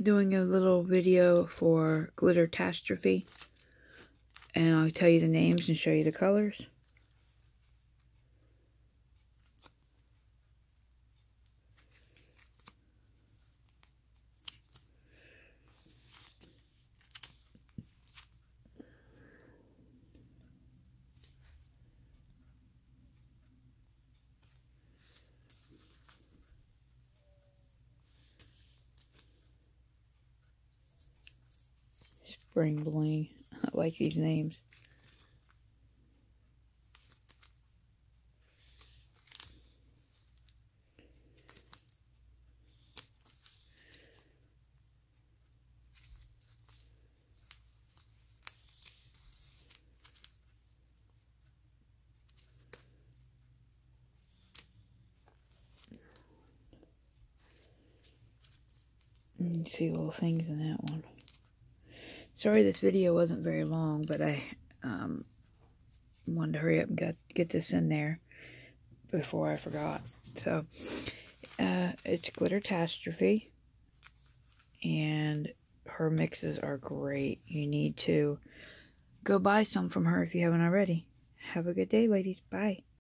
doing a little video for Glittertastrophe, and I'll tell you the names and show you the colors. Spring Bling. I like these names. You see little things in that one. Sorry this video wasn't very long, but I wanted to hurry up and get this in there before I forgot. So, it's Glittertastrophe, and her mixes are great. You need to go buy some from her if you haven't already. Have a good day, ladies. Bye.